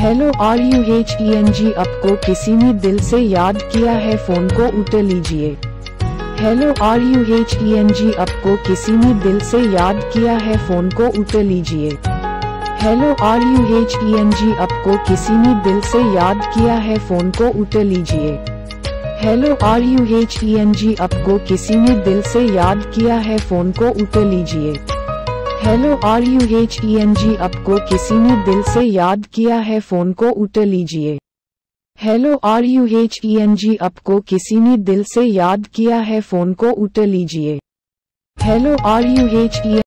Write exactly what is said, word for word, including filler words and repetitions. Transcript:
Hello R U H E N G आपको किसी ने दिल से याद किया है, फोन को उठा लीजिए। Hello R U H E N G आपको किसी ने दिल से याद किया है, फोन को उठा लीजिए। Hello R U H E N G आपको किसी ने दिल से याद किया है, फोन को उठा लीजिए। Hello R U H E N G आपको किसी ने दिल से याद किया है, फोन को उठा लीजिए। Hello R U H E N G आपको किसी ने दिल से याद किया है, फोन को उठा लीजिए। Hello R U H E N G आपको किसी ने दिल से याद किया है, फोन को उठा लीजिए। हेलो आर यू एच ई